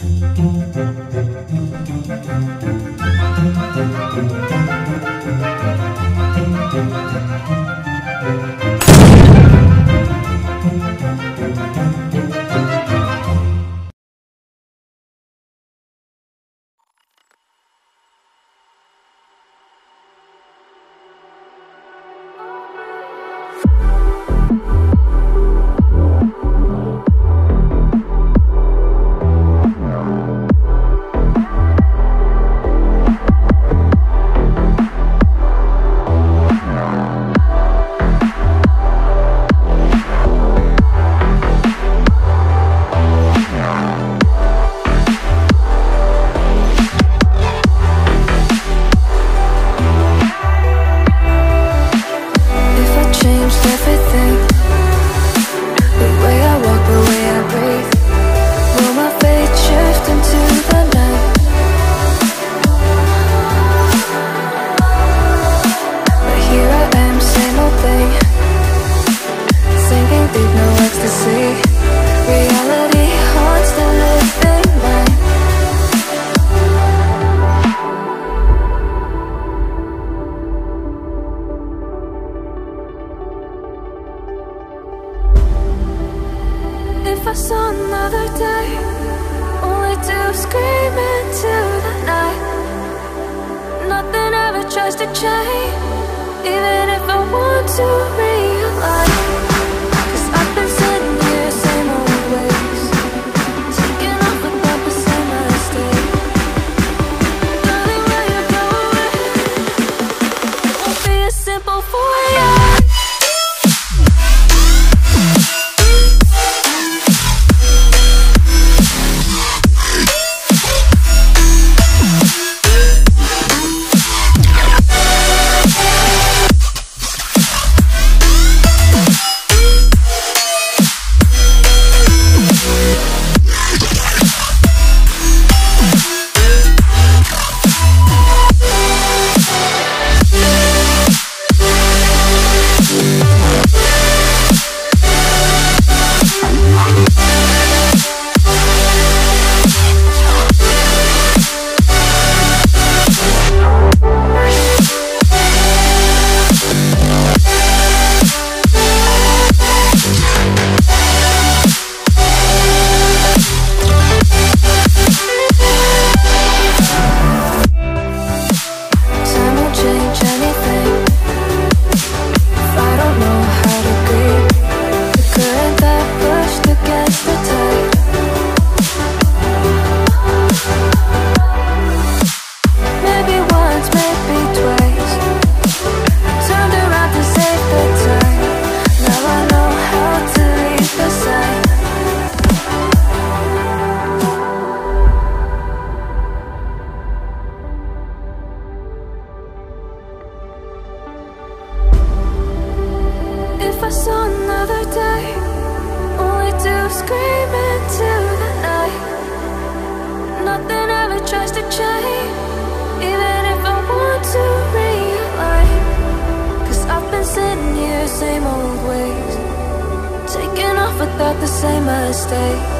If I saw another day, only to scream into the night. Nothing ever tries to change, even if I want to realize. 'Cause I've been sitting here, same old ways, taking off without the same mistake. Darling, where you going? It won't be as simple for you. If I saw another day, only to scream into the night. Nothing ever tries to change, even if I want to realize. 'Cause I've been sitting here, same old ways, taking off without the same mistake.